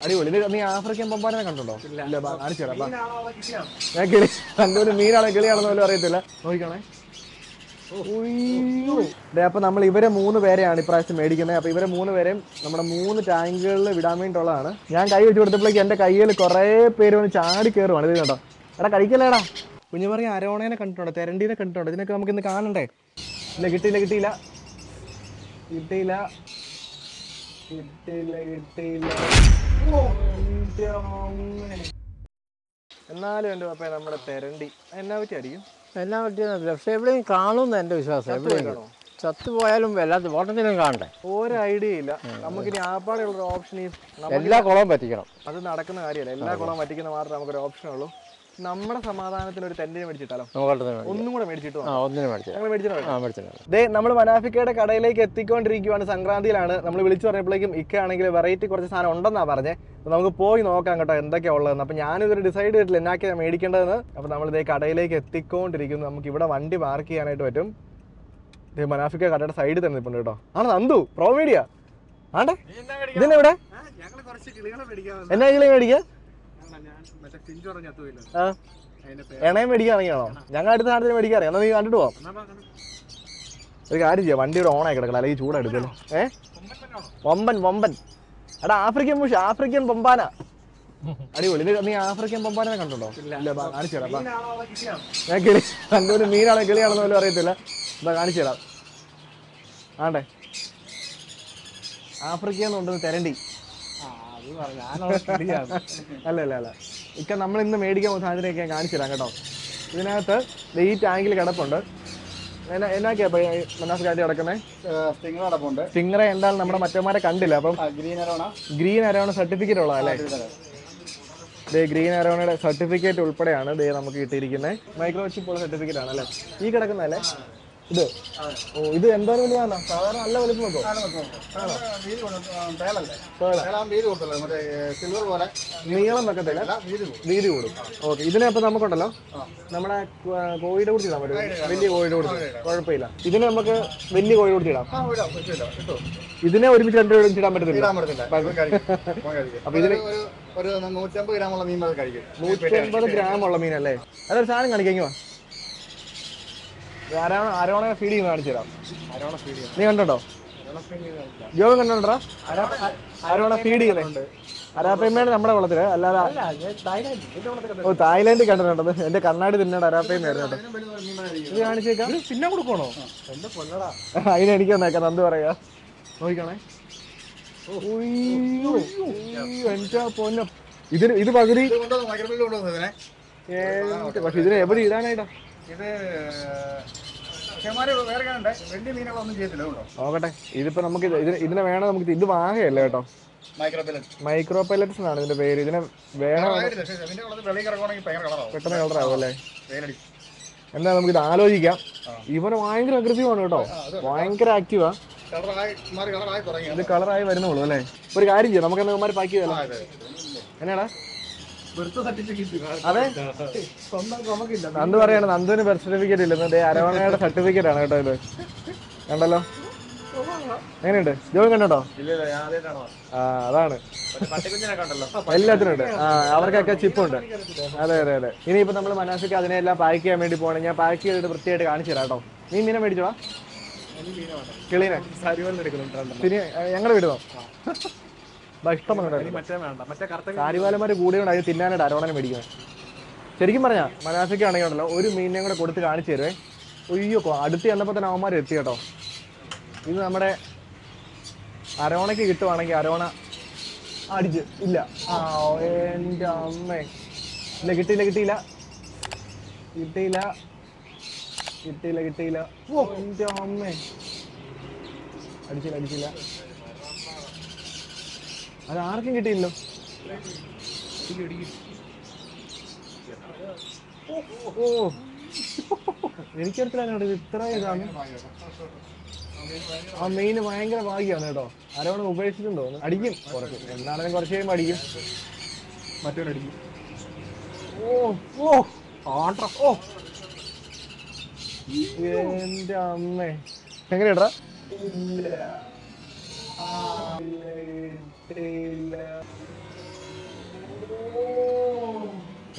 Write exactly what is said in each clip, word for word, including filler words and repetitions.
അടിപൊളി. ഇത് നീ ആഫ്രിക്കൻ പമ്പാനെ കണ്ടുണ്ടോ? ഇല്ല, കാണിച്ചു തരാം. ഞാൻ കിളി കണ്ടൊരു മീനാണോ കിളിയാണെന്ന് പോലും അറിയത്തില്ല. നോക്കിക്കോണേ. അപ്പൊ നമ്മൾ ഇവരെ മൂന്ന് പേരെയാണ് ഇപ്രാവശ്യം മേടിക്കുന്നത്. അപ്പൊ ഇവരെ മൂന്ന് പേരെയും നമ്മുടെ മൂന്ന് ടാങ്കുകളിൽ വിടാൻ വേണ്ടിയിട്ടുള്ളതാണ്. ഞാൻ കൈ വെച്ച് കൊടുത്തപ്പോഴേക്ക് എന്റെ കയ്യിൽ കുറെ പേര് വന്ന് ചാടി കയറുവാണ്. ഇത് കേട്ടോ. എടാ കഴിക്കല്ലേടാ. കുഞ്ഞുമറി അരോണേനെ കണ്ടിട്ടുണ്ടോ? തെരണ്ടീനെ കണ്ടിട്ടുണ്ടോ? ഇതിനൊക്കെ നമുക്ക് ഇന്ന് കാണണ്ടേ? ഇല്ല, കിട്ടിയില്ല കിട്ടിയില്ല കിട്ടിയില്ല കിട്ടിയില്ല കിട്ടിയില്ല എന്നാലും എന്റെ പപ്പ നമ്മുടെ തെരണ്ടി എന്നാ പറ്റി അടിക്കും? എന്നാ പറ്റിയ പക്ഷെ എവിടെയും കാണുമെന്ന് എൻ്റെ വിശ്വാസം. എവിടെയും ചത്തുപോയാലും എല്ലാത്തും ഓട്ടത്തിനും കാണണ്ടേ? ഒരു ഐഡിയ ഇല്ല. നമുക്കിനി ആപ്പാടെയുള്ള ഓപ്ഷൻ ഈ എല്ലാ കുളവും പറ്റിക്കണം. അത് നടക്കുന്ന കാര്യമല്ല. എല്ലാ കുളവും പറ്റിക്കുന്ന മാത്രമേ നമുക്കൊരു ഓപ്ഷൻ ഉള്ളൂ. നമ്മുടെ സമാധാനത്തിന് ഒരു ടെന്റിന് മേടിച്ചിട്ടാലോ? ഒന്നും കൂടെ മേടിച്ചിട്ട് നമ്മൾ മനാഫിക്കയുടെ കടയിലേക്ക് എത്തിക്കൊണ്ടിരിക്കുകയാണ്. സംക്രാന്തിയിലാണ്. നമ്മൾ വിളിച്ചു പറഞ്ഞപ്പോഴേക്കും ഇക്ക ആണെങ്കിൽ വെറൈറ്റി കുറച്ച് സാധനം ഉണ്ടെന്നാ പറഞ്ഞേ. നമുക്ക് പോയി നോക്കാം കേട്ടോ എന്തൊക്കെയാ ഉള്ളതെന്ന്. അപ്പൊ ഞാനിതൊരു ഡിസൈഡ് ചെയ്തിട്ടില്ല എന്നാക്കിയാ മേടിക്കേണ്ടതെന്ന്. അപ്പൊ നമ്മൾ ഇതേ കടയിലേക്ക് എത്തിക്കൊണ്ടിരിക്കുന്നു. നമുക്ക് ഇവിടെ വണ്ടി പാർക്ക് ചെയ്യാനായിട്ട് പറ്റും. മനാഫിക്ക കടയുടെ സൈഡിൽ തന്നെ നിൽപ്പുണ്ട് കേട്ടോ. ആണ് നന്ദു പ്രോ മീഡിയ ആണ്ടേ. ഇതിന്റെ ഇവിടെ എന്നാ കിളി മേടിക്കാ? എണയും മേടിക്കാൻ ഇറങ്ങിയാണോ? ഞങ്ങൾ അടുത്ത സാധനത്തിന് മേടിക്കാറിയാം. എന്നാ നീ കണ്ടിട്ട് പോവാം. ഒരു കാര്യം ചെയ്യാം, വണ്ടി ഇവിടെ ഓണായി കിടക്കണം, അല്ലെങ്കിൽ ചൂടെടുക്കല്ലോ. ഏഹ് വമ്പൻ വമ്പൻ എടാ ആഫ്രിക്കൻ മുഷ് ആഫ്രിക്കൻ പൊമ്പാന അടിപൊളി. ഇത് നീ ആഫ്രിക്കൻ പൊമ്പാനെ കണ്ടുണ്ടോ? ഇല്ല, കാണിച്ചു തരാം. ഞാൻ കിളി കണ്ടൊരു മീനാണോ കിളിയാണെന്ന് പോലും അറിയത്തില്ല. എന്താ കാണിച്ചു തരാം. ആണ്ടേ ആഫ്രിക്കന്നുണ്ടെന്ന് തെരണ്ടി. അല്ല അല്ല അല്ല ഇക്ക നമ്മൾ ഇന്ന് മേടിക്കാൻ പോകുന്ന സാധനത്തിനൊക്കെ ഞാൻ കാണിച്ചു തരാം കേട്ടോ. ഇതിനകത്ത് ഈ ടാങ്കിൽ കിടപ്പുണ്ട്. എന്നാക്കിയാ മനാസ് കാര്യം കിടക്കുന്നത്? സ്റ്റിംഗറ എന്തായാലും നമ്മുടെ മറ്റന്മാരെ കണ്ടില്ല. അപ്പം ഗ്രീൻ അരോണ സർട്ടിഫിക്കറ്റ് ഉള്ളതല്ലേ? ദേ ഗ്രീൻ അരോണയുടെ സർട്ടിഫിക്കറ്റ് ഉൾപ്പെടെയാണ് ദേ നമുക്ക് കിട്ടിയിരിക്കുന്നത്. മൈക്രോ ചിപ്പ് ഉള്ള സർട്ടിഫിക്കറ്റ് ആണ് അല്ലേ ഈ കിടക്കുന്നതല്ലേ? ഇത് ഓ ഇത് എന്തോരം വലിയാണോ? സാധാരണ നല്ല വലിപ്പം വെക്കോ? നീളം വെക്കത്തില്ല, വീതി കൂടും. ഓക്കെ. ഇതിനെ അപ്പൊ നമുക്കുണ്ടല്ലോ നമ്മുടെ കോഴിയുടെ കൂടി ഇടാൻ പറ്റും. വലിയ കോഴിയുടെ കൂടി കുഴപ്പമില്ല. ഇതിനെ നമുക്ക് വലിയ കോഴി കൂടി ഇടാം. ഇതിനെ ഒരുമിച്ച് രണ്ടു ഒരുമിച്ച് ഇടാൻ പറ്റത്തില്ല. അപ്പൊ ഇതിന് നൂറ്റമ്പത് ഗ്രാമുള്ള മീൻ കഴിക്കും. നൂറ്റമ്പത് ഗ്രാം ഉള്ള മീനല്ലേ? അതൊരു സാധനം കാണിക്കാ. അരോണ ഫീഡ് ചെയ്യുന്ന കാണിച്ചു തരാം. നീ കണ്ടോ? ജോബ് കണ്ടോണ്ടാ അരോണ ഫീഡ് ചെയ്യുന്നുണ്ട്. അരാപ്പയമ്മയാണ് നമ്മുടെ കുളത്തില്, അല്ലാതെ ഓ തായ്ലാൻഡിൽ കണ്ടിട്ടുണ്ടത്. എന്റെ കണ്ണാടി തിന്നേണ്ട അരാപ്പയമ്മയായിരുന്നു കേട്ടോ. ഇത് കാണിച്ചേക്കാം. പിന്നെ കൊടുക്കണോ? അതിന് എനിക്ക് വന്നേക്കാം. നന്ദി പറയാ. നോക്കണേ. എന്റെ പൊന്നോ ഇതിന് ഇത് പകുതി. പക്ഷെ ഇതിന് എവിടെ ഇടാനായിട്ടാ? ഇത് നോക്കട്ടെ. ഇതിപ്പോ നമുക്ക് ഇതിനെ വേണം. നമുക്ക് ഇത് വാങ്ങയല്ലേ കേട്ടോ. മൈക്രോ പൈലറ്റ്സ് എന്നാണ് ഇതിന്റെ പേര്. ഇതിനെ വേണം. പെട്ടെന്ന് കളറാവും അല്ലേ? എന്താ നമുക്ക് ഇത് ആലോചിക്കാം. ഇവന് ഭയങ്കര അഗ്രസീവാണ് കേട്ടോ. ഭയങ്കര ആക്റ്റീവാ. ഇത് കളറായി വരുന്നുള്ളൂ അല്ലേ? ഒരു കാര്യം ചെയ്യാം, നമുക്ക് എന്നാൽ പാക്ക് ചെയ്തല്ലോ. എന്നാടാ അതെ നന്ദു പറയാണ് നന്ദുവിന് ബർത്ത് സർട്ടിഫിക്കറ്റ് ഇല്ലെന്ന്. അരവണയുടെ സർട്ടിഫിക്കറ്റ് ആണ് കേട്ടോ ഇത്. കണ്ടല്ലോ എങ്ങനെയുണ്ട്? ജോലി കണ്ടോ? ആ അതാണ് എല്ലാത്തിനും ഉണ്ട്. ആ അവർക്കൊക്കെ ചിപ്പുണ്ട്. അതെ അതെ അതെ. ഇനിയിപ്പോ നമ്മള് മനാഫിക്ക് അതിനെല്ലാം പാക്ക് ചെയ്യാൻ വേണ്ടി പോകണം. ഞാൻ പാക്ക് ചെയ്തിട്ട് വൃത്തിയായിട്ട് കാണിച്ചു തരാം കേട്ടോ. നീ മീനെ മേടിച്ചോളാം. കിളീനെ ഞങ്ങള് വിടുവോ? ഇഷ്ടം കാര്യവാലന്മാര് കൂടിയോണ്ട് അത് തിന്നാനായിട്ട് അരോണനെ മേടിക്കുന്നത്. ശരിക്കും പറഞ്ഞാ മനാഫിക്ക് ആണെങ്കിൽ ഉണ്ടല്ലോ ഒരു മീനിനെയും കൂടെ കൊടുത്ത് കാണിച്ചു തരുവേ. ഒയ്യോ അടുത്ത് ചെന്നപ്പോ തന്നെ അവന്മാർ എത്തി കേട്ടോ. ഇത് നമ്മുടെ അരോണയ്ക്ക് കിട്ടുവാണെങ്കിൽ അരോണ അടിച്ച് ഇല്ല. ആ എന്റെ അമ്മേ ഇല്ല കിട്ടിയില്ല കിട്ടിയില്ല കിട്ടിയില്ല കിട്ടിയില്ല കിട്ടിയില്ല ഓ എന്റെ അമ്മേ അടിച്ചില്ല അടിച്ചില്ല. അത് ആർക്കും കിട്ടിയില്ലോ. ഓ എനിക്കറിയത്തില്ല ഇത്ര ഇതാണ്. ആ മെയിന് ഭയങ്കര ഭാഗ്യമാണ് കേട്ടോ. ആരോടും ഉപേക്ഷിച്ചിട്ടുണ്ടോ? അടിക്കും കുറച്ച്, എന്താണെങ്കിലും കുറച്ച് കഴിയുമ്പോൾ അടിക്കും. മറ്റവരടിക്കും. ഓ ഓ ആട്ര ഓ എന്റെ അമ്മേ എങ്ങനെയാ?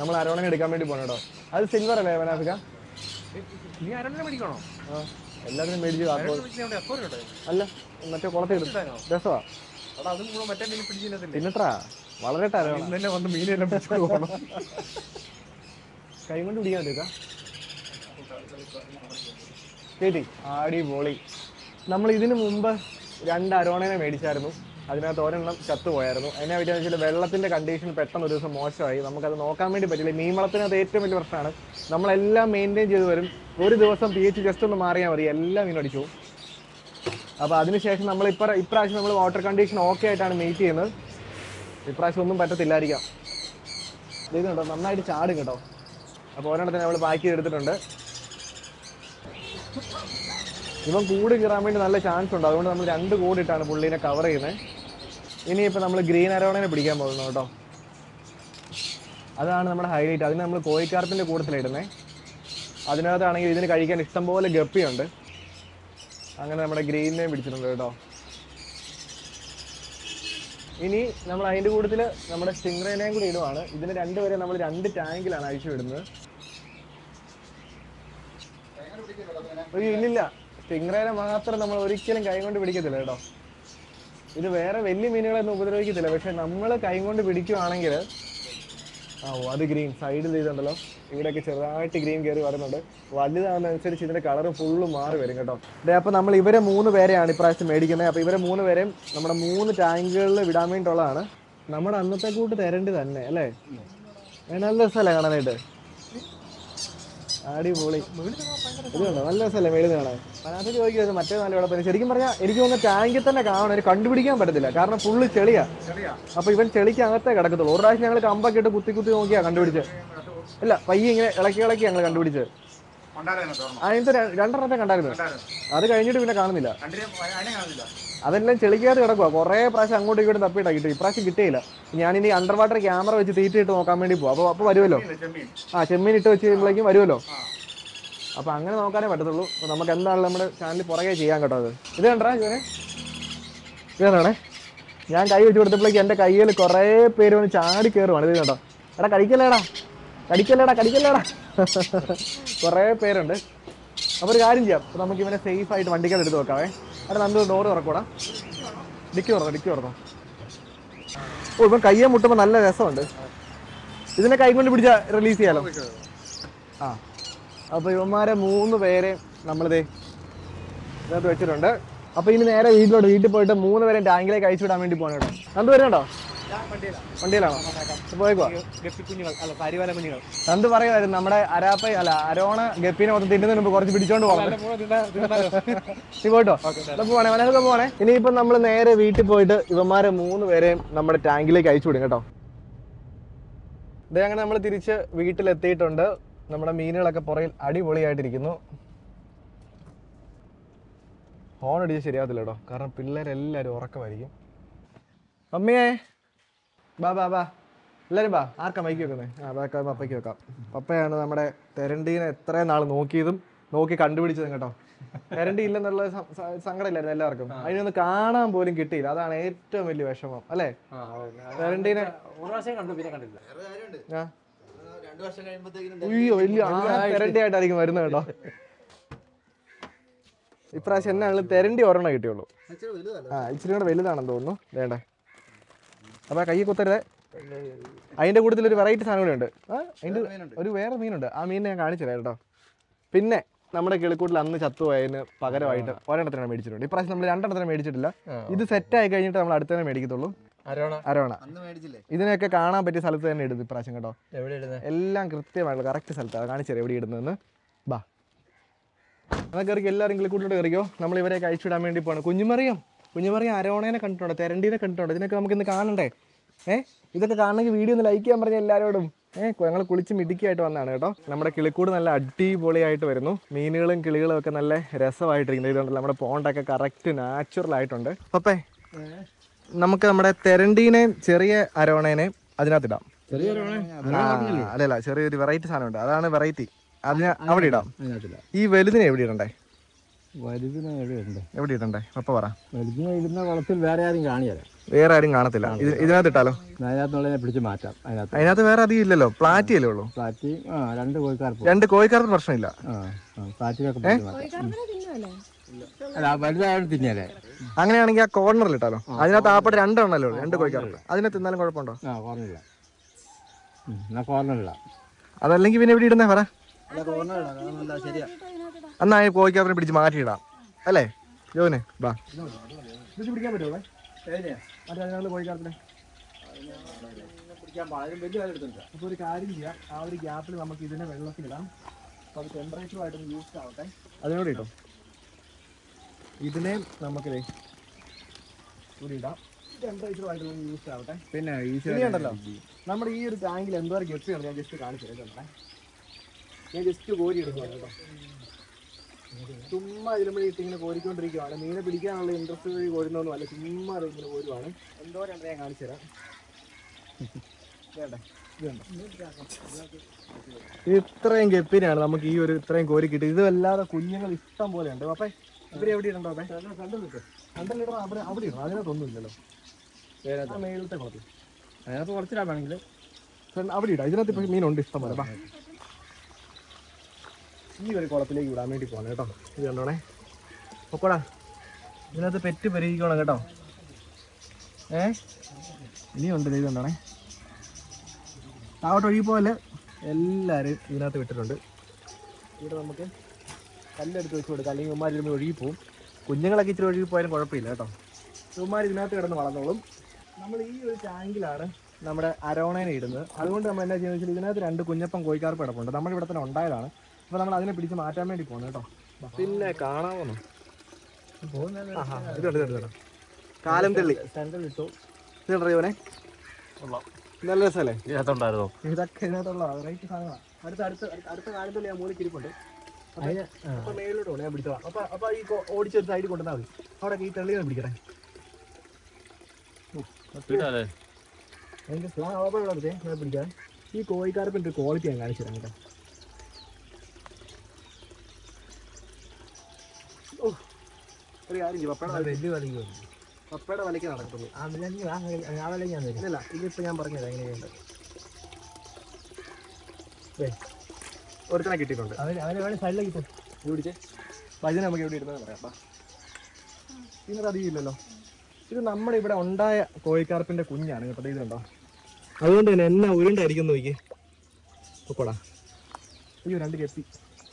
നമ്മൾ അരോണനെ എടുക്കാൻ വേണ്ടി പോകണം കേട്ടോ. അത് സിൽവർ അല്ലേ മനാഫിക്ക? നീ അരോണനെ മേടിക്കണോ? ആ എല്ലാത്തിനും മേടിച്ച് അല്ല മറ്റേ കുളത്തിൽ ഇടും രസമാ പിന്നട്ടാ വളരെ വന്ന് മീനെല്ലാം കൈ കൊണ്ട് പിടിക്കാൻ പറ്റുക ശരി. ആടി പൊളി. നമ്മൾ ഇതിനു മുമ്പ് രണ്ട് അരോണനെ മേടിച്ചായിരുന്നു. അതിനകത്ത് ഒരെണ്ണം ചത്തുപോയായിരുന്നു. അതിനെ പറ്റി വെച്ചാൽ വെള്ളത്തിന്റെ കണ്ടീഷൻ പെട്ടെന്ന് ഒരു ദിവസം മോശമായി. നമുക്കത് നോക്കാൻ വേണ്ടി പറ്റില്ല. മീൻ വളത്തിനകത്ത് ഏറ്റവും വലിയ പ്രശ്നമാണ്. നമ്മളെല്ലാം മെയിൻറ്റെയിൻ ചെയ്ത് വരും. ഒരു ദിവസം പി എച്ച് ജസ്റ്റ് ഒന്ന് മാറിയാൽ മതി, എല്ലാം മീൻ അടിച്ചു. അപ്പോൾ അതിനുശേഷം നമ്മൾ ഇപ്പ ഇപ്രാവശ്യം നമ്മൾ വാട്ടർ കണ്ടീഷൻ ഓക്കെ ആയിട്ടാണ് മീറ്റ് ചെയ്യുന്നത്. ഇപ്രാവശ്യം ഒന്നും പറ്റത്തില്ലായിരിക്കാം. ഇത് കേട്ടോ നന്നായിട്ട് ചാടും കേട്ടോ. അപ്പോൾ ഒരെണ്ണത്തിന് നമ്മൾ പാക്ക് ചെയ്തെടുത്തിട്ടുണ്ട്. ഇവൻ കൂട് കയറാൻ വേണ്ടി നല്ല ചാൻസ് ഉണ്ട്. അതുകൊണ്ട് നമ്മൾ രണ്ട് കൂടിയിട്ടാണ് പുള്ളീനെ കവർ ചെയ്യുന്നത്. ഇനിയിപ്പോൾ നമ്മൾ ഗ്രീൻ അരോണനെ പിടിക്കാൻ പോകുന്നു കേട്ടോ. അതാണ് നമ്മുടെ ഹൈലൈറ്റ്. അതിന് നമ്മൾ കോഴിക്കാർപ്പിൻ്റെ കൂട്ടത്തിലിടുന്നത്. അതിനകത്താണെങ്കിൽ ഇതിന് കഴിക്കാൻ ഇഷ്ടംപോലെ ഗപ്പിയുണ്ട്. അങ്ങനെ നമ്മുടെ ഗ്രീനിനെയും പിടിച്ചിട്ടുണ്ട് കേട്ടോ. ഇനി നമ്മൾ അതിൻ്റെ കൂട്ടത്തിൽ നമ്മുടെ സ്റ്റിംഗ്രേനെയും കൂടി ഇടുവാണ്. ഇതിന് രണ്ടുപേരെ നമ്മൾ രണ്ട് ടാങ്കിലാണ് അഴിച്ചു വിടുന്നത്. ഒരു ഇല്ലില്ല, സ്റ്റിംഗ്രേനെ മാത്രം നമ്മൾ ഒരിക്കലും കൈ കൊണ്ട് പിടിക്കത്തില്ല കേട്ടോ. ഇത് വേറെ വലിയ മീനുകളൊന്നും ഉപദ്രവിക്കത്തില്ല. പക്ഷെ നമ്മൾ കൈ കൊണ്ട് പിടിക്കുവാണെങ്കിൽ ആ ഓ അത് ഗ്രീൻ സൈഡിൽ ചെയ്തിട്ടുണ്ടല്ലോ. ഇവിടെയൊക്കെ ചെറുതായിട്ട് ഗ്രീൻ കയറി വരുന്നുണ്ട്. വലുതാകുന്നതനുസരിച്ച് ഇതിന്റെ കളർ ഫുള്ള് മാറി വരും കേട്ടോ. അതെ, അപ്പോൾ നമ്മൾ ഇവരെ മൂന്ന് പേരെയാണ് ഇപ്രാവശ്യം മേടിക്കുന്നത്. അപ്പോൾ ഇവരെ മൂന്ന് പേരെയും നമ്മുടെ മൂന്ന് ടാങ്കുകളിൽ വിടാൻ വേണ്ടിയിട്ടുള്ളതാണ്. നമ്മുടെ അന്നത്തെ കൂട്ട് തരേണ്ടി തന്നെ അല്ലേ? നല്ല രസമല്ലേ കാണാനായിട്ട്? അടിപൊളി. ഇത് കണ്ടോ നല്ല രസമല്ലേ മേളിൽ കാണാൻ? അതിനകത്ത് ചോദിക്കുന്നത് മറ്റേ നല്ല വെള്ളത്തിന് ശരിക്കും പറഞ്ഞാൽ എനിക്ക് തോന്നുന്ന ടാങ്കിൽ തന്നെ കാണണം. ഒരു കണ്ടുപിടിക്കാൻ പറ്റത്തില്ല, കാരണം ഫുള്ള് ചെളിയാ. അപ്പൊ ഇവൻ ചെളിക്ക് അകത്തേ കിടക്കത്തുള്ളൂ. ഒരു പ്രാവശ്യം ഞങ്ങൾ കമ്പൊക്കെ ഇട്ട് കുത്തി കുത്തി നോക്കിയാ കണ്ടുപിടിച്ചത്. ഇല്ല, പയ്യെ ഇങ്ങനെ ഇളക്കി ഇളക്കി ഞങ്ങൾ കണ്ടുപിടിച്ചത്. അതിനകത്ത് രണ്ടെണ്ണത്തെ കണ്ടായിരുന്നു. അത് കഴിഞ്ഞിട്ട് പിന്നെ കാണുന്നില്ല. അതെല്ലാം ചെളിക്കാതെ കിടക്കുക. കുറേ പ്രാവശ്യം അങ്ങോട്ടും ഇങ്ങോട്ടും തപ്പിയിട്ടാ കിട്ടും. ഇപ്രാവശ്യം കിട്ടിയില്ല. ഞാനിനി അണ്ടർ വാട്ടർ ക്യാമറ വെച്ച് തീറ്റിട്ട് നോക്കാൻ വേണ്ടി പോകും. അപ്പോൾ അപ്പോൾ വരുമല്ലോ. ആ ചെമ്മീൻ ഇട്ട് വെച്ച് കഴിയുമ്പോഴേക്കും വരുമല്ലോ. അപ്പോൾ അങ്ങനെ നോക്കാനേ പറ്റത്തുള്ളൂ. അപ്പോൾ നമുക്ക് എന്താണെങ്കിലും നമ്മുടെ ചാനലിൽ പുറകെ ചെയ്യാൻ കേട്ടോ. അത് ഇത് കണ്ടാ ഇവനെ ഇതാണേ. ഞാൻ കൈ വെച്ച് കൊടുത്തപ്പോഴേക്കും എൻ്റെ കയ്യിൽ കുറേ പേര് വന്ന് ചാടി കയറുവാണ്. ഇത് കേട്ടോ. എടാ കടിക്കല്ലേടാ കടിക്കല്ലേടാ കടിക്കല്ലേടാ കുറേ പേരുണ്ട്. അപ്പോൾ ഒരു കാര്യം ചെയ്യാം, അപ്പോൾ നമുക്ക് ഇവനെ സേഫ് ആയിട്ട് വണ്ടിക്കകത്ത് എടുത്ത് വെക്കാവേ. അവിടെ നന്ദു ഡോറ് തുറക്കൂടാ. ഡിക്കി തുറന്നോ ഡിക്കി തുറന്നോ. ഓ ഇപ്പം കയ്യെ മുട്ടുമ്പോൾ നല്ല രസമുണ്ട്. ഇതിനെ കൈ കൊണ്ട് പിടിച്ചാൽ റിലീസ് ചെയ്യാലോ. ആ അപ്പോൾ ഇവന്മാരെ മൂന്ന് പേരെ നമ്മളിതേ ഇതിനകത്ത് വെച്ചിട്ടുണ്ട്. അപ്പോൾ ഇനി നേരെ വീട്ടിലോട്ട് വീട്ടിൽ പോയിട്ട് മൂന്ന് പേരെ ടാങ്കിലേക്ക് അയച്ചു വിടാൻ വേണ്ടി പോകണം കേട്ടോ. നന്ദു വരുന്നുണ്ടോ? വണ്ടിയിലാണോ? പോയിക്കോ. നന്ദു പറയുമായിരുന്നു നമ്മുടെ അരാപ്പ അല്ല അരോണ ഗപ്പിനെ മൊത്തം തിന്നുന്നതിന് മുമ്പ് കുറച്ച് പിടിച്ചോണ്ട് പോകണം. നീ പോയിട്ടോ? പോണേ മനസ്സൊക്കെ പോണേ. ഇനിയിപ്പം നമ്മൾ നേരെ വീട്ടിൽ പോയിട്ട് ഇവന്മാരെ മൂന്ന് പേരെയും നമ്മുടെ ടാങ്കിലേക്ക് അയച്ചു വിടും കേട്ടോ. ഇതേ അങ്ങനെ നമ്മൾ തിരിച്ച് വീട്ടിലെത്തിയിട്ടുണ്ട്. നമ്മുടെ മീനുകളൊക്കെ പുറയിൽ അടിപൊളിയായിട്ടിരിക്കുന്നു. ഹോൺ അടിച്ച് ശരിയാകത്തില്ല കേട്ടോ, കാരണം പിള്ളേരെല്ലാവരും ഉറക്കമായിരിക്കും. അമ്മയെ ബാ ബാ ബാ എല്ലാവരും ബാ. ആർക്കാ മൈക്ക് വെക്കുന്നത്? ആ ബാക്ക പപ്പയ്ക്ക് വെക്കാം. പപ്പയാണ് നമ്മുടെ തെരണ്ടീനെ എത്രയും നാൾ നോക്കിയതും നോക്കി കണ്ടുപിടിച്ചതും കേട്ടോ. തെരണ്ടി ഇല്ലെന്നുള്ള സങ്കടമില്ലായിരുന്നു എല്ലാവർക്കും. അതിനൊന്ന് കാണാൻ പോലും കിട്ടിയില്ല. അതാണ് ഏറ്റവും വലിയ വിഷമം അല്ലേ? തെരണ്ടീനെ അയ്യോ വലിയ ആ തെരണ്ടി ആയിട്ടായിരിക്കും വരുന്നത് കേട്ടോ. ഇപ്രാവശ്യം എന്നാണെങ്കിലും തെരണ്ടി ഒരെണ്ണം കിട്ടിയുള്ളൂ. ആ ഇച്ചിരി കൂടെ വലുതാണെന്ന് തോന്നുന്നു. വേണ്ടേ? അപ്പോൾ കൈ കുത്തരുത്. അതിൻ്റെ കൂട്ടത്തിൽ ഒരു വെറൈറ്റി സാധനം കൂടെ ഉണ്ട്. ആ അതിൻ്റെ ഒരു വേറെ മീനുണ്ട്. ആ മീനിനെ ഞാൻ കാണിച്ചു തരാം കേട്ടോ. പിന്നെ നമ്മുടെ കിളിക്കൂട്ടിൽ അന്ന് ചത്തുപോയതിന് പകരമായിട്ട് ഒരെണ്ണത്തിനാണ് മേടിച്ചിട്ടുണ്ട്. ഇപ്രാവശ്യം നമ്മൾ രണ്ടെണ്ണത്തിനെ മേടിച്ചിട്ടില്ല. ഇത് സെറ്റ് ആയി കഴിഞ്ഞിട്ട് നമ്മൾ അടുത്തന്നെ മേടിക്കത്തുള്ളൂ. അരോണ ഇതിനെയൊക്കെ കാണാൻ പറ്റിയ സ്ഥലത്ത് തന്നെ ഇടുന്നത് ഇപ്രാവശ്യം കേട്ടോ. എല്ലാം കൃത്യമായിട്ടുള്ള കറക്റ്റ് സ്ഥലത്താണ് കാണിച്ചു തരാം എവിടെ ഇടുന്നതെന്ന്. ബാ എന്നാൽ കയറിക്കോ, എല്ലാവരും കിളിക്കൂട്ടിലോട്ട് കയറിക്കോ. നമ്മൾ ഇവരെ കഴിച്ചിടാൻ വേണ്ടി പോകണം. കുഞ്ഞുമറിയാം കുഞ്ഞുമറിയാം അരോണേനെ കണ്ടിട്ടുണ്ടോ, തെരണ്ടീനെ കണ്ടിട്ടുണ്ടോ? ഇതിനൊക്കെ നമുക്ക് ഇന്ന് കാണണ്ടേ? ഏഹ് ഇതൊക്കെ കാണണമെങ്കിൽ വീഡിയോ ഒന്ന് ലൈക്ക് ചെയ്യാൻ പറഞ്ഞ എല്ലാവരോടും. ഏഹ് ഞങ്ങൾ കുളിച്ച് മിടുക്കിയായിട്ട് വന്നതാണ് കേട്ടോ. നമ്മുടെ കിളിക്കൂട് നല്ല അടിപൊളിയായിട്ട് വരുന്നു. മീനുകളും കിളികളും ഒക്കെ നല്ല രസമായിട്ടിരിക്കുന്നത്. ഇതുകൊണ്ടല്ലോ നമ്മുടെ പോണ്ടൊക്കെ കറക്റ്റ് നാച്ചുറൽ ആയിട്ടുണ്ട്. അപ്പേ നമുക്ക് നമ്മുടെ തെരണ്ടീനെയും ചെറിയ അരോണേനെയും അതിനകത്തിടാം. അല്ലല്ല ചെറിയൊരു വെറൈറ്റി സാധനം ഉണ്ട്, അതാണ് വെറൈറ്റി. അതിന് അവിടെ ഇടാം. ഈ വലുതിനെ എവിടെ ഇടണ്ടേ? വലുതിനെ എവിടെയുണ്ട്? എവിടെ ഇടണ്ടേ അപ്പൊ പറ. വലുതിനെ ഇടുന്ന കുളത്തിൽ വേറെ ആരും കാണിയല്ല. വേറെ ആരും കാണത്തില്ല. ഇത് ഇതിനകത്ത് ഇട്ടാലോ? അതിനകത്തുള്ളതിനെ പിടിച്ച് മാറ്റാം. അതിനകത്ത് അതിനകത്ത് വേറെ അധികം ഇല്ലല്ലോ, പ്ലാറ്റി അല്ലേ ഉള്ളൂ. പ്ലാറ്റി ആ രണ്ട് കോഴിക്കാർക്ക് രണ്ട് കോഴിക്കാർക്ക് പ്രശ്നമില്ല. ആ പ്ലാറ്റിനൊക്കെ പിടിച്ച് മാറ്റാം. അല്ല വലുതായാലും തിന്നല്ലേ. അങ്ങനെയാണെങ്കിൽ ആ കോർണറിൽ ഇട്ടാലോ? അതിനകത്ത് ആപ്പടെ രണ്ടെണ്ണല്ലേ ഉള്ളൂ, രണ്ട് കോഴിക്കാർക്ക്. അതിനെ തിന്നാലും കുഴപ്പമുണ്ടോ? ആ കോർണറില്ല. എന്നാ കോർണറില്ല. അതല്ലെങ്കിൽ പിന്നെ എവിടെ ഇടുന്നേ പറ. എന്നാ കോഴിക്കാരനെ പിടിച്ച് മാറ്റിയിടാം അല്ലേ ജോനെ? ബാ പിടിക്കാൻ പറ്റുമോ കോഴിക്കാരത്തിനെ? അപ്പൊ ഒരു കാര്യം ചെയ്യാം, ആ ഒരു ഗ്യാപ്പിൽ നമുക്ക് ഇതിനെ വെള്ളത്തിലിടാം. അപ്പൊ അത് ടെമ്പറേച്ചറുമായിട്ടൊന്ന് യൂസ് ആവട്ടെ. അതിനോട് കിട്ടും. ഇതിനെ നമുക്ക് കൂടി ഇടാം, ടെമ്പറേച്ചറുമായിട്ടൊന്ന് യൂസ് ആവട്ടെ. പിന്നെ ഉണ്ടല്ലോ നമ്മുടെ ഈ ഒരു ടാങ്കിൽ എന്തോരം ഗപ്പിയാണ് ഞാൻ ജസ്റ്റ് കാണിച്ചു തരുന്നുണ്ടേ. ഞാൻ ജസ്റ്റ് കോരി എടുക്കുകയാണ് കേട്ടോ. ചുമ്മാ ഇതിലുമ്പഴേ ഇട്ട് ഇങ്ങനെ കോരിക്കൊണ്ടിരിക്കുകയാണ്. മീനെ പിടിക്കാനുള്ള ഇൻട്രസ്റ്റ് വഴി കോരുന്നൊന്നും അല്ല, ചുമ്മാ അത് ഇങ്ങനെ കോരുവാണ്. എന്തോരം ഞാൻ കാണിച്ചു തരാം. വേണ്ടേ ഇത്രയും ഗപ്പിനെയാണ് നമുക്ക് ഈ ഒരു ഇത്രയും കോരി കിട്ടി. ഇത് അല്ലാതെ കുഞ്ഞുങ്ങൾ ഇഷ്ടം പോലെ ഉണ്ട്. അപ്പൊ ഇവര് എവിടെ ഇടണ്ടോ? അതെ കണ്ടല്ലോ അവിടെ അവിടെ ഇടണം. അതിനകത്തൊന്നും ഇല്ലല്ലോ മേളത്തെ കുളത്തിൽ. അതിനകത്ത് കുറച്ചിടാൻ വേണമെങ്കിൽ അവിടെ ഇടാം. ഇതിനകത്ത് ഇപ്പൊ മീനുണ്ട് ഇഷ്ടം പോലെ. ഈ ഒരു കുളത്തിലേക്ക് വിടാൻ വേണ്ടി പോകണം കേട്ടോ. ഇത് കണ്ടോണേ പൊക്കോടാ. ഇതിനകത്ത് പെറ്റ് പെരുകിക്കണം കേട്ടോ. ഏ ഇനിയുണ്ട്. ഇത് കണ്ടോണേ താവട്ട് ഒഴുകി പോലെ എല്ലാവരും ഇതിനകത്ത് വിട്ടിട്ടുണ്ട്. ഇവിടെ നമുക്ക് കല്ലെടുത്ത് വെച്ച് കൊടുക്കാം, അല്ലെങ്കിൽ ഉമ്മാർ ഇരുന്ന് ഒഴുകി പോവും. കുഞ്ഞുങ്ങളൊക്കെ ഇച്ചിരി ഒഴുകി പോയാലും കുഴപ്പമില്ല കേട്ടോ. ഉമ്മാർ ഇതിനകത്ത് കിടന്ന് വളർന്നോളും. നമ്മൾ ഈ ഒരു ടാങ്കിലാണ് നമ്മുടെ അരോണേനെ ഇടുന്നത്. അതുകൊണ്ട് നമ്മൾ എന്താ ചെയ്യുന്നത് വെച്ചാൽ ഇതിനകത്ത് രണ്ട് കുഞ്ഞപ്പം കോഴിക്കാർപ്പ് കിടപ്പുണ്ട്. നമ്മുടെ ഇവിടെ തന്നെ ഉണ്ടായതാണ്. അപ്പോൾ നമ്മൾ അതിനെ പിടിച്ച് മാറ്റാൻ വേണ്ടി പോകുന്നു കേട്ടോ. പിന്നെ കാണാമോ? ഇതുണ്ട് ഇതുണ്ട് കാലം തെള്ളി സെൻറ്ററിൽ ഇട്ടു. ഇതുണ്ടോ ഇവനെ? നല്ല രസമല്ലേ? ഇതിനകത്തുണ്ടായിരുന്നോ? ഇതൊക്കെ ഇതിനകത്തുള്ള വെറൈറ്റി സാധനമാണ്. അടുത്ത അടുത്ത അടുത്ത കാലം തെള്ളി ആ മൂലി കിരിപ്പുണ്ട്. അപ്പോൾ മേളിലോട്ട് പോകണം. ഞാൻ പിടിച്ചോളാം. അപ്പോൾ അപ്പോൾ ഈ ഓടിച്ചൊരു സൈഡിൽ കൊണ്ടുവന്നാൽ മതി. അവിടെ ഈ തെള്ളിനെ പിടിക്കട്ടെ. എനിക്ക് സ്ലാബ് ഞാൻ പിടിക്കാം. ഈ കോഴിക്കാർപ്പിൻ്റെ ഒരു ക്വാളിറ്റി ഞാൻ കാണിച്ചു തരാം കേട്ടോ. ഓ ഒരു കാര്യം ചെയ്യും, പപ്പയുടെ വലിയ വലിയ പപ്പയുടെ വലയ്ക്ക് നടക്കത്തുള്ളൂ. ആ വില ഞാൻ തരും. ഇല്ല ഇതിപ്പോൾ ഞാൻ പറഞ്ഞുതരാം എങ്ങനെയുണ്ട്. ഒരുത്തനെ കിട്ടിയിട്ടുണ്ട്. അവന് അവനെ വേണേൽ സൈഡിലേക്ക് കിട്ടും. ഇത് പിടിച്ചേ. അപ്പം അതിന് നമുക്ക് എവിടെ ഇടുന്നത് പറയാം. അപ്പം ഇന്നത് അധികം ഇല്ലല്ലോ. ഇത് നമ്മുടെ ഇവിടെ ഉണ്ടായ കോഴിക്കാർപ്പിൻ്റെ കുഞ്ഞാണ് കേട്ടോ. ഇതുണ്ടോ? അതുകൊണ്ട് തന്നെ എന്നാ ഉരുണ്ടായിരിക്കും നോക്കി പൊക്കോടാ. അയ്യോ രണ്ട് കെപ്പി.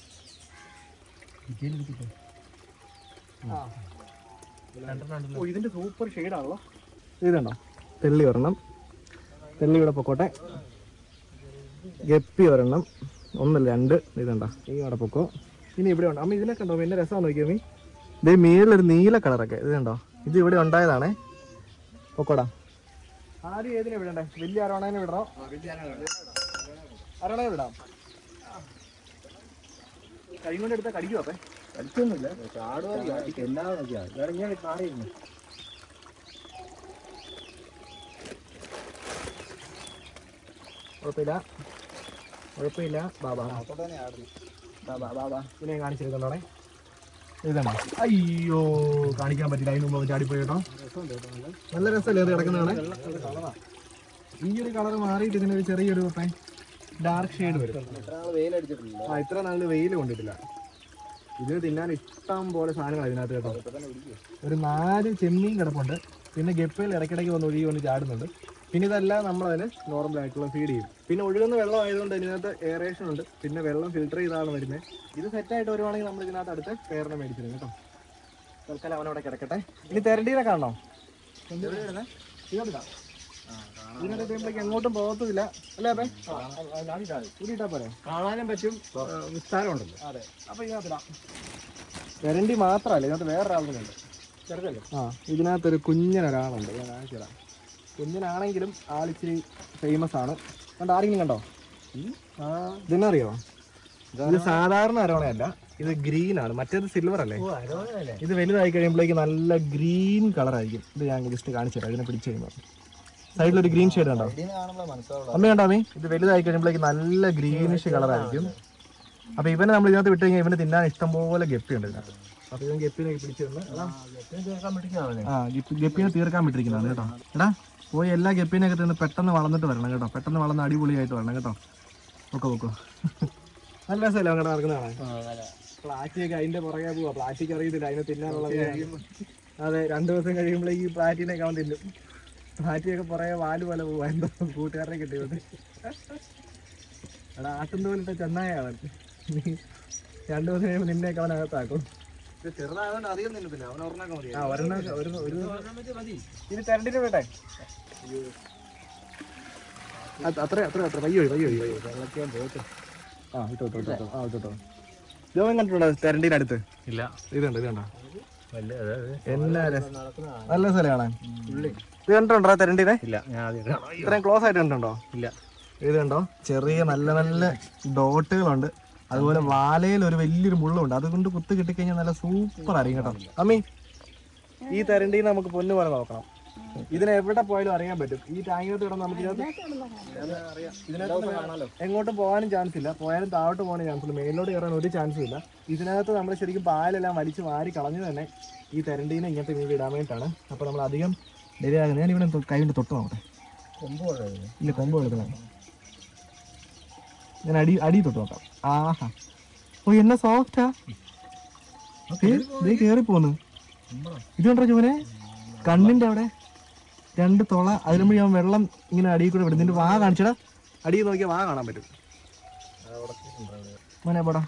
ഓ ഇതിൻ്റെ സൂപ്പർ ഷെയ്ഡാണല്ലോ. ഇതുണ്ടോ? തെള്ളി ഒരെണ്ണം, തെള്ളി ഇവിടെ പൊക്കോട്ടെ. ഗപ്പി ഒരെണ്ണം, ഒന്നല്ല രണ്ട്. ഇതുണ്ടോ? ഈ അവിടെ പൊക്കോ. ഇനി ഇവിടെ ഉണ്ട്. അമ്മ ഇതിനെ കണ്ടോ? പിന്നെ രസമാണ് നോക്കിയാൽ മീ. ഇതേ മീനിലൊരു നീല കളറൊക്കെ. ഇത് കണ്ടോ? ഇത് ഇവിടെ ഉണ്ടായതാണേ. പൊക്കോടാ. ആദ്യം ഏതിനെ വിടണ്ടേ? വലിയ അരോണേനെ വിടണോ? അരോണേ വിടാം. കൈ കൊണ്ട് എടുത്താൽ കടിക്കുമോ? അപ്പേ കളിക്കൊന്നുമില്ല. ചാടുവാ എല്ലാം നോക്കിയാൽ ഇറങ്ങിയാൽ കാറിയിരുന്നു. കുഴപ്പമില്ല കുഴപ്പമില്ല. ബാബാ ബാബാ ബാബാ ഇതിനെ കാണിച്ചിരിക്കുന്നോണേ. ഇതാണോ? അയ്യോ കാണിക്കാൻ പറ്റില്ല. അതിന് മുമ്പ് ചാടിപ്പോയി കേട്ടോ. നല്ല രസമല്ലേ അത് കിടക്കുന്നതാണ്. ഈ ഒരു കളർ മാറിയിട്ട് ഇതിനൊരു ചെറിയൊരു ഡാർക്ക് ഷെയ്ഡ് വരും. ആ ഇത്ര നാളിൽ വെയിൽ കൊണ്ടിട്ടില്ല. ഇതിന് തിന്നാൻ ഇഷ്ടം പോലെ സാധനങ്ങൾ ഇതിനകത്ത് കേട്ടോ. ഒരു നാല് ചെമ്മീൻ കിടപ്പുണ്ട്. പിന്നെ ഗപ്പികൾ ഇടയ്ക്കിടയ്ക്ക് വന്ന് ഒഴുകി വന്ന് ചാടുന്നുണ്ട്. പിന്നെ ഇതെല്ലാം നമ്മളതിന് നോർമലായിട്ടുള്ള ഫീഡ് ചെയ്യും. പിന്നെ ഒഴുകുന്ന വെള്ളം ആയതുകൊണ്ട് ഇതിനകത്ത് എയറേഷൻ ഉണ്ട്. പിന്നെ വെള്ളം ഫിൽട്ടർ ചെയ്താണ് വരുന്നത്. ഇത് സെറ്റായിട്ട് വരുവാണെങ്കിൽ നമ്മൾ ഇതിനകത്ത് അടുത്ത് പേരിനെ മേടിച്ചിരുന്നു കേട്ടോ. തൽക്കാലം അവനവിടെ കിടക്കട്ടെ. ഇനി തെരണ്ടീനെ കാണണോ? ഇതാ ഇതിനകത്ത് കഴിയുമ്പോഴേക്ക് എങ്ങോട്ടും പോകത്തുമില്ല അല്ലേ? അപ്പേ കൂടിയിട്ടാ പോരെ? കാണാനും പറ്റും, വിസ്താരമുണ്ടല്ലോ. അതെ. അപ്പോൾ ഇതിനകത്തിടാം. തെരണ്ടി മാത്രമല്ല, ഇതിനകത്ത് വേറൊരാളുണ്ട്. ചെറുതല്ലേ? ആ ഇതിനകത്തൊരു കുഞ്ഞനൊരാളുണ്ട്. ഞാൻ കാണിച്ചു തരാം. കുഞ്ഞനാണെങ്കിലും ആളിച്ചിരി ഫേമസ് ആണ്. കണ്ടോ? ആരെങ്കിലും കണ്ടോ? ആ ഇതിനറിയോ? ഇത് സാധാരണ അരോണയല്ല, ഇത് ഗ്രീൻ ആണ്. മറ്റേത് സിൽവർ അല്ലേ? ഇത് വലുതായി കഴിയുമ്പോഴേക്ക് നല്ല ഗ്രീൻ കളർ ആയിരിക്കും. ഇത് ഞാൻ ജസ്റ്റ് കാണിച്ചു തരാം. ഇതിനെ പിടിച്ചു കഴിയുമ്പോൾ സൈഡിലൊരു ഗ്രീൻ ഷെയ്ഡ് ഉണ്ടോ? അമ്മ കണ്ടോ അമ്മേ? ഇത് വലുതായി കഴിയുമ്പോഴേക്ക് നല്ല ഗ്രീനിഷ് കളർ ആയിരിക്കും. അപ്പോൾ ഇവനെ നമ്മൾ ഇതിനകത്ത് വിട്ട് കഴിഞ്ഞാൽ ഇവന് തിന്നാൻ ഇഷ്ടംപോലെ ഗപ്പിയുണ്ട് ഇതിനകത്ത്. അപ്പൊ ഇവൻ ഗപ്പിനൊക്കെ പിടിച്ചിട്ടുണ്ട്. ആ ഗപ്പിനെ തീർക്കാൻ വിട്ടിരിക്കുന്നതാണ് കേട്ടോ. എടാ പോയി എല്ലാ ഗപ്പിനെയൊക്കെ തിന്ന് പെട്ടെന്ന് വളർന്നിട്ട് വരണം കേട്ടോ. പെട്ടെന്ന് വളർന്ന് അടിപൊളിയായിട്ട് വരണം കേട്ടോ. ഒക്കെ വെക്കോ. നല്ല രസമല്ലേ അങ്ങോട്ട് നടക്കുന്നതാണ്. പ്ലാറ്റിയൊക്കെ അതിന്റെ പുറകെ പോവാ. പ്ലാറ്റിക്ക് അറിയത്തില്ല അതിനെ തിന്നാനുള്ളത്. അതെ, രണ്ടു ദിവസം കഴിയുമ്പോഴേക്ക് ഈ പ്ലാറ്റിനൊക്കെ അവൻ തിന്നും. പ്ലാറ്റിയൊക്കെ പുറകെ വാല് പോലെ പോവാ. എന്തോ കൂട്ടുകാരനെ കിട്ടിയത്. എടാ ആട്ടും തോലിട്ട ചെന്നായാണ്. രണ്ടു ദിവസം കഴിയുമ്പോൾ നിന്നെയൊക്കെ അവൻ അകത്താക്കും. ഇത് തെരണ്ടിന് വേട്ടെ. അത്ര അത്ര അത്ര വയ്യോ വയ്യോ വയ്യോ. ആ ഇട്ടോ ഇട്ടോ ആ ഇട്ടോ. ജോവൻ കണ്ടിട്ടുണ്ടോ തെരണ്ടിന്റെ അടുത്ത്? ഇല്ല. ഇതുണ്ട് ഇതുണ്ടോ? എന്നാ രസം. നല്ല സ്ഥലം കാണാൻ. ഇത് കണ്ടിട്ടുണ്ടോ തെരണ്ടിനെ? ഇല്ല. ഇത്രയും ക്ലോസ് ആയിട്ട് കണ്ടിട്ടുണ്ടോ? ഇല്ല. ഇത് കണ്ടോ ചെറിയ നല്ല നല്ല ഡോട്ടുകളുണ്ട്. അതുപോലെ വാലയിൽ ഒരു വലിയൊരു മുള്ളുണ്ട്. അതുകൊണ്ട് കുത്ത് കിട്ടിക്കഴിഞ്ഞാൽ നല്ല സൂപ്പർ ആയിരിക്കും കേട്ടോ. അമ്മി ഈ തെരണ്ടീനെ നമുക്ക് പൊന്നു പോലെ നോക്കണം. ഇതിനെ എവിടെ പോയാലും അറിയാൻ പറ്റും. ഈ ടാങ്കിനകത്ത് കിടന്ന് നമുക്ക് ഇതിനകത്ത് എങ്ങോട്ടും പോകാനും ചാൻസ് ഇല്ല. പോയാലും താഴോട്ട് പോകാനും ചാൻസ് ഇല്ല. മേലോട്ട് കയറാൻ ഒരു ചാൻസും ഇല്ല. ഇതിനകത്ത് നമ്മൾ ശരിക്കും പാലെല്ലാം വലിച്ച് വാരി കളഞ്ഞു തന്നെ ഈ തെരണ്ടീനെ ഇങ്ങനത്തെ മീൻ ഇടാൻ വേണ്ടിയിട്ടാണ്. അപ്പോൾ നമ്മൾ അധികം ഡെലിയാകുന്നത്. ഞാൻ ഇവിടെ കൈ കൊണ്ട് തൊട്ട് നോക്കട്ടെ. ഇല്ല, കൊമ്പ് കൊടുക്കുന്നത്. ഞാൻ അടി അടി തൊട്ട് നോക്കാം. ആഹാ, ഓ എന്നാ സോഫ്റ്റാ. ഇതേ കേറി പോന്ന്. ഇത് കണ്ടോ ചുവനെ, കണ്ണിന്റെ അവിടെ രണ്ട് തുള. അതിലുമ്പോൾ ഞാൻ വെള്ളം ഇങ്ങനെ അടിയിൽ കൂടെ വിടും. നിന്റെ വാ കാണിച്ചടാ. അടിയിൽ നോക്കിയാൽ വാ കാണാൻ പറ്റും. മോനെ പോടാ.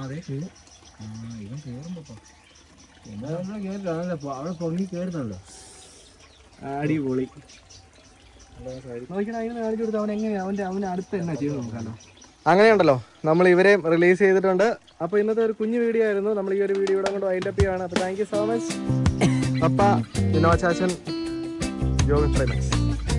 അടിപൊളി. നോക്കിയാൽ അതിന് കാണിച്ചു കൊടുത്ത് അവൻ എങ്ങനെയാ അവന്റെ അവന് അടുത്ത് എന്നാ ചെയ്ത് നോക്കാലോ. അങ്ങനെയുണ്ടല്ലോ, നമ്മൾ ഇവരെ റിലീസ് ചെയ്തിട്ടുണ്ട്. അപ്പോൾ ഇന്നത്തെ ഒരു കുഞ്ഞു വീഡിയോ ആയിരുന്നു. നമ്മൾ ഈ ഒരു വീഡിയോ ഇവിടെ കൊണ്ട് വൈൻഡ് അപ്പ് ചെയ്യാണ്. അപ്പോൾ താങ്ക് യു സോ മച്ച് പപ്പ, വിനോദ് ചാച്ചൻ, ജോഗൻ ഫ്രൈമക്സ്.